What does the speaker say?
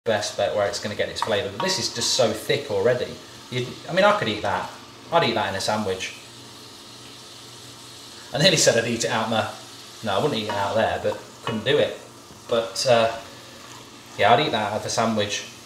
best bet where it's going to get its flavour. But this is just so thick already. I mean, I could eat that. I'd eat that in a sandwich. I nearly said I'd eat it out my... No, I wouldn't eat it out there, but couldn't do it. But yeah, I'd eat that out of a sandwich.